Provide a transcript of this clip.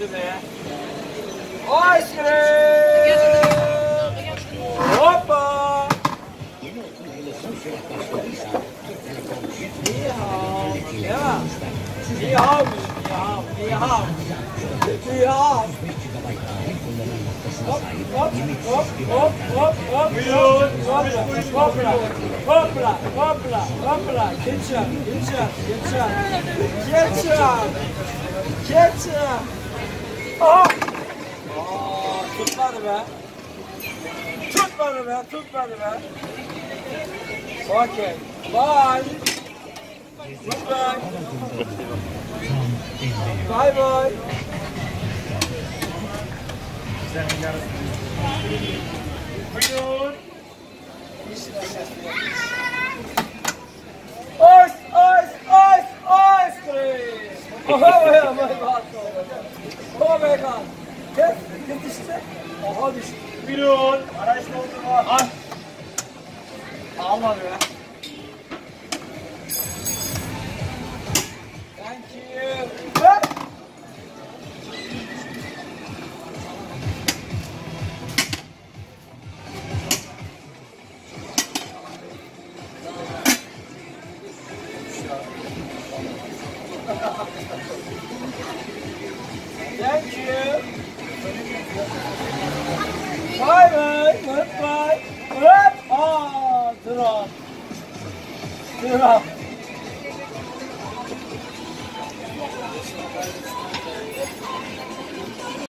be. Ice cream. Hoppa. Ni hao. Ja. Ni hao. Ni hao. Ni hao. Hop, hop, hop, hop, hop, hop, hopla, hopla, hopla, hopla, ketchup, ketchup, ketchup, ketchup, ketchup. Oh! Oh, tutmadı be. Tutmadı be, tutmadı be. Okay, bye. Goodbye. Bye bye. Buyurun. Ice cream. Oh my god. Oh my god. Kes işte. Aha düştü. Buyurun. Araç doldurma. Al. Almadı be. Thank you. Thank you. Bye bye. Goodbye. Hop. Aa, drop. Drop.